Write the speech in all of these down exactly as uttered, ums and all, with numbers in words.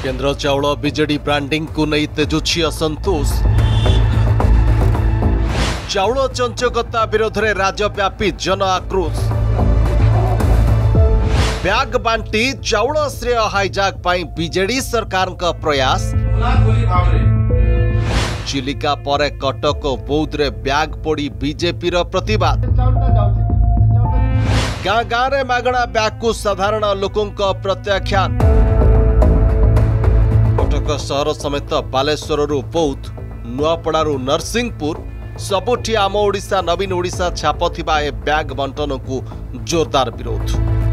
केन्द्र चाउल BJD branding को नहीं तेजुछि असंतोष। चाउल चंचकता विरोध में राज्यव्यापी जन आक्रोश। बैग बांटी चाउल श्रेय हाईजैक पाई बीजेडी सरकार का प्रयास। चिलिका पर कटक बौद्ध रे बैग पड़ी बीजेपी रो प्रतिवाद। गाँ गाँ रे मागणा बैग को साधारण लोकों का प्रत्याख्यान। कटक सहर समेत बालेश्वर बौद्ध नुआपड़ारू नरसिंहपुर सबुठी आम ओडिशा नवीन ओडिशा छाप थिबा ए बैग बंटन को जोरदार विरोध।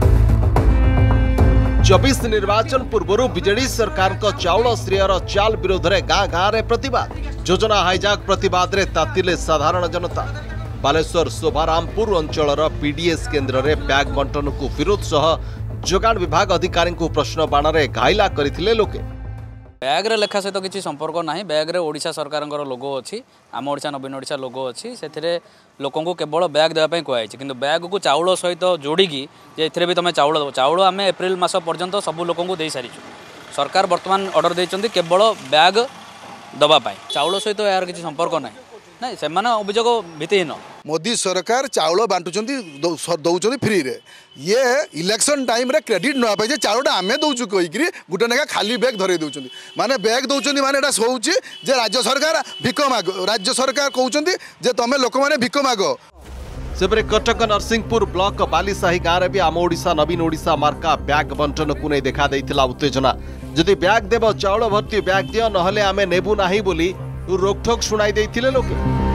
चौबीस निर्वाचन पूर्व बीजेडी सरकार का चाउल श्रेयर चाल विरोध में गाँ गाँ रे प्रतिवाद। योजना हाईजैक प्रतिवाद रे तातिले साधारण जनता। बालेश्वर शोभारामपुर अंचल पीडीएस केन्द्र में बैग बंटन को विरोध सह जोगाण विभाग अधिकारी को प्रश्न बाण में घाइला करथिले लोके। बैग रे लेखा सहित किसी संपर्क ना। बैग रे ओडिशा सरकार लोगो अच्छी आम ओडिशा नवीन ओडिशा लोगो अच्छी से लोक केवल बैग देवाई कहुई कि बैग को चाउल सहित जोड़िकी जे भी तुम चाउल दब। चाउल आम एप्रिल मास पर्यंत सब लोक दे सारी सरकार बर्तमान ऑर्डर देते केवल बैग दवापाई। चाउल सहित यार किसी संपर्क ना ना से अभियोग भित्तिहीन। मोदी सरकार चाउल बांटुंट दौरान फ्री रे ये इलेक्शन टाइम रे क्रेडिट ना पाई चाउल आम दौचु कहीकि गोटे ना खाली बैग धरे दौरान माने बैग दौरान माने हूँ जे राज्य सरकार भिक माग। राज्य सरकार कहते जे तुम लोक मैंने भिक माग। सेपरे कटक नरसिंहपुर ब्लॉक बालीसाही गाँव में भी आम ओडिशा नवीन ओडिशा मार्का बैग बंटन को नहीं देखा देइथिला उत्तेजना। जदि बैग देव चाउल भर्ती बैग दियो नहले आमे नेबु नाही बोली रोकठोक शुणाई देइथिले लोके।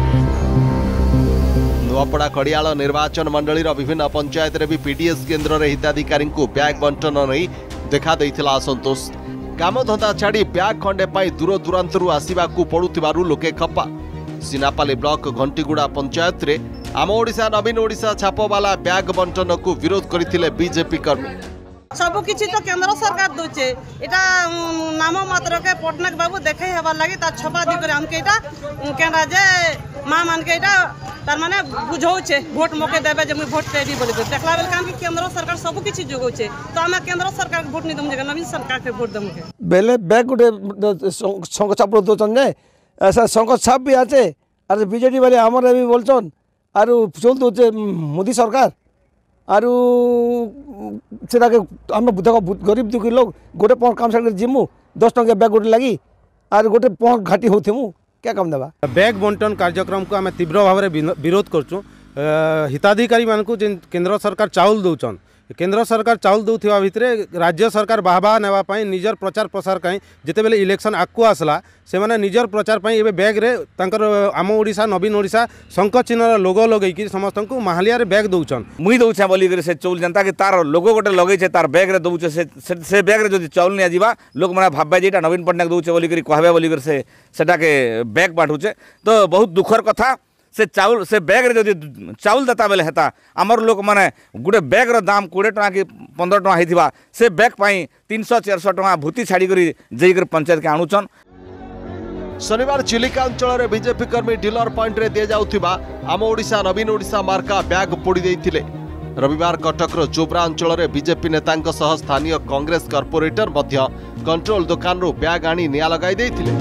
नुआपड़ा कड़ियाल निर्वाचन मंडली विभिन्न पंचायत रे भी पीडीएस केन्द्र रे हिताधिकारी को बैग बंटन नहीं देखा देइथिला असंतोष। काम धंदा छाड़ी बैग खंडे पाई दूर दूरांतरू आसीबाकू पड़ुथिबारु लोके खप्पा। सिनापाली ब्लॉक घंटीगुड़ा पंचायत रे आम ओडिशा नवीन ओडिशा छापवाला बैग बंटन को विरोध करथिले बीजेपी कर्मी। सब किछि तो केंद्र सरकार दोचे एटा नाम मात्र के पटनायक बाबू देखे हेबार लागि ता छपा दी करे हमके एटा केना जे मां मान के एटा तार माने बुझौचे वोट मके देबे जे मु वोट देबी बोली देखला बेल काम कि केंद्र सरकार सब किछि जोगौचे तो हम केंद्र सरकार के वोट नि दम जे नवीन सरकार के वोट दम के बेले बैग गुटे संघ छाप दोचन ने ऐसा संघ छाप भी आछे अरे बीजेडी वाले हमर भी बोलचन आरो चल दोचे मोदी सरकार आरु सेटा के हम देखो गरीब दुखी लोग गोटे पॉइंट काम साइड जिमु दस टंका बैग गोटे लगी आर गोटे पॉइंट घाटी होथिमु क्या काम देबा। बैग बंटन कार्यक्रम को आम तीव्र भाव में विरोध करचु। हिताधिकारी मान को केंद्र सरकार चाउल दौचन केंद्र सरकार चाउल दौथिबा भितरे राज्य सरकार बाहबा नेवा पई निजर प्रचार प्रसार कहीं जिते बेले इलेक्शन आकु आसला से माने निजर प्रचार पई एबे बैग रे तांकर आम ओडिशा नवीन ओडिशा शंख चिन्हर लोगो लगई कि समस्त को महालिया रे बैग दौचन मुई दौछा बोली करे से चाउल जनता के तार लोगो गोटे लगई छे तार बैग रे दौचे से से बैग रे जदि चाउल नि आजिबा लोक माने भाबबा जेटा नवीन पटनायक दौचे बोली करी कहबे बोली करे से सेटा के बैग बांटुचे तो बहुत दुखर कथा। से चाउल से बैग रे जदि चाउल देता बेले हेता आमर लोक माने गुटे बैग रो दाम बीस टका कि पंद्रह टका हेतिबा से बैग पाई तीन सौ चार सौ टका भूति छाड़ी करी जई कर पंचायत के आणुचन। शनिवार चिलिका अंचल रे बीजेपी कर्मी डीलर पॉइंट रे दे जाउथिबा आम ओडिशा नवीन ओडिशा मार्का बैग पोड़ी देइथिले। रविवार कटक रो जोब्रा अंचल रे बीजेपी नेतांक सह स्थानीय कांग्रेस कॉर्पोरेटर मध्य कंट्रोल दुकान रो बैग आनी निया लगाई देइथिले।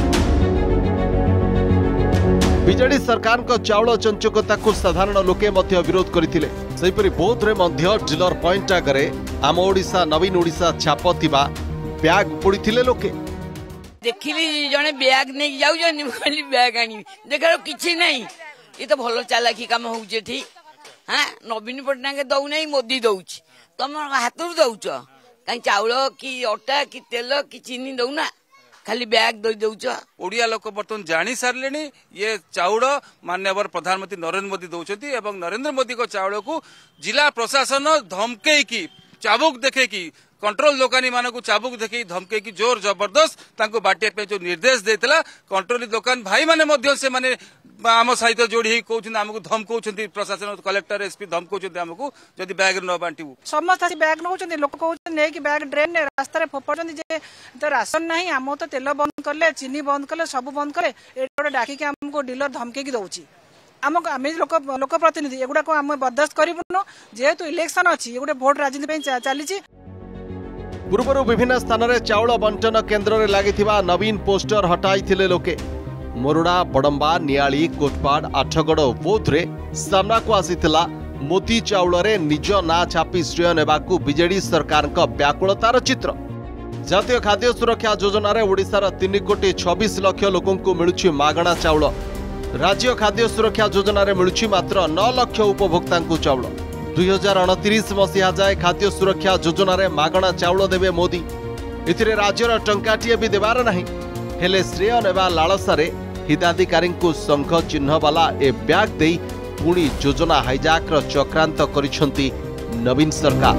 बीजेडी सरकार को चाउल चंचकता को साधारण लोके मध्य विरोध करथिले। सेहिपरि बौद्ध रे मध्य डीलर पॉइंट आगरे आम ओडिशा नवीन ओडिशा छाप थिबा बैग पोड़ीथिले लोके। देखिली जने बैग नै जाउ जने खाली बैग आनी देखरो किछि नै ई तो भलो चालाकी काम होउचे ठीक। हां नवीन पटनायक दउ नै मोदी दउछि तुम हाथुर दउछ काई चाउल कि आटा कि तेल कि चीनी दउ ना खाली बैग दे दउछ। ओडिया लोक बर्तमान जानी सारले ये चाउल माननीय प्रधानमंत्री नरेंद्र मोदी दौरान एवं नरेंद्र मोदी को चाउल को जिला प्रशासन धमके की चाबुक देखे की कंट्रोल दुकानी मान को चाबुक देखे धमके की जोर जबरदस्त बाटे पे जो निर्देश देता कंट्रोल दुकान भाई माने से माने आम सहित जोड़ी कहते आमको धमकाउं प्रशासन कलेक्टर एसपी धमकाउं आमको जदि बैग न बांटू समस्त बैग नौ लोक कहते बैग ड्रेन रास्तार फोपाड़ तो राशन ना आम तो तेल बंद कले चीनी बंद कले सब बंद कले ये डाकिक आमको डीलर धमके दौर आम आम लोक लोक प्रतिनिधि एगुड़ा आम बर्दाश्त करूँ जेहेतु इलेक्शन अच्छी गोटे भोट राजनीति चली। पूर्व विभिन्न स्थान में चाउल बंटन केन्द्र में लगी नवीन पोस्टर हटाई लोके। मोरुड़ा, बड़म्बा, नियाली, कोटपाड़, आठगड़ और बौद्धरे सामना को आसीथिला मोदी चाउल रे निज ना छापी श्रेय नेबाकू बीजेडी सरकार व्याकुलतार चित्र। जातीय खाद्य सुरक्षा योजना रे ओडिशार तीन कोटी छब्बीस लक्ष लोकों को मिलुछि मागणा चाउल। राज्य खाद्य सुरक्षा योजना रे मिलुछि मात्र नौ लक्ष उपभोक्ता को चाउल। दुई हजार अणतीस मसीहा जाए खाद्य सुरक्षा योजना रे मागणा चाउल देवे मोदी। इथिरे राज्यर टंकाटिए भी देवार नहीं। हेले श्रेय नेबा लालसारे हिताधिकारी को संघ चिन्ह वाला ए ब्याग दे पुणी योजना हाइजाक्र चक्रांत करिसेंती नवीन सरकार।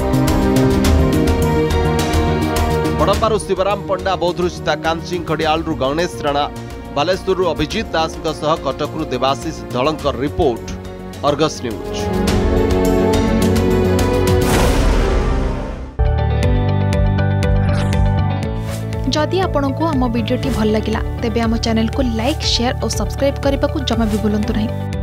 बड़म्बारू शिवराम पंडा, बौद्धरू सीताकांत सिंह, खड़ियालू गणेश राणा, बालेश्वररू अभिजित दास कटकरू Debashish Dhalankar report, Argus news. जदि आपंक आम भिडी भल लगा तेब आम चैनल को लाइक, शेयर और सब्सक्राइब करने को जमा भी भूलु नहीं।